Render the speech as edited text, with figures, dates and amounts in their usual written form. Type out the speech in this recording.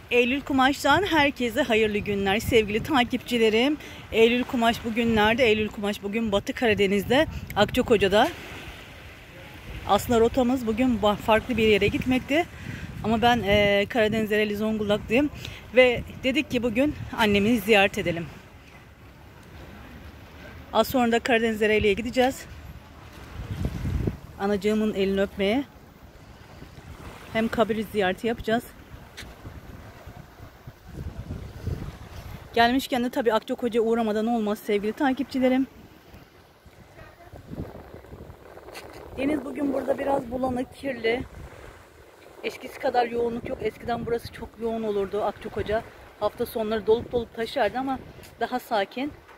Eylül Kumaş'tan herkese hayırlı günler sevgili takipçilerim. Eylül Kumaş bugünlerde, Eylül Kumaş bugün Batı Karadeniz'de, Akçakoca'da. Aslında rotamız bugün farklı bir yere gitmekti. Ama ben Karadeniz Ereğli Zonguldaklıyım. Ve dedik ki bugün annemi ziyaret edelim. Az sonra da Karadeniz Ereğli'ye gideceğiz. Anacığımın elini öpmeye. Hem kabir ziyareti yapacağız. Gelmişken de tabii Akçakoca'ya uğramadan olmaz sevgili takipçilerim. Deniz bugün burada biraz bulanık, kirli. Eskisi kadar yoğunluk yok. Eskiden burası çok yoğun olurdu Akçakoca. Hafta sonları dolup taşardı ama daha sakin.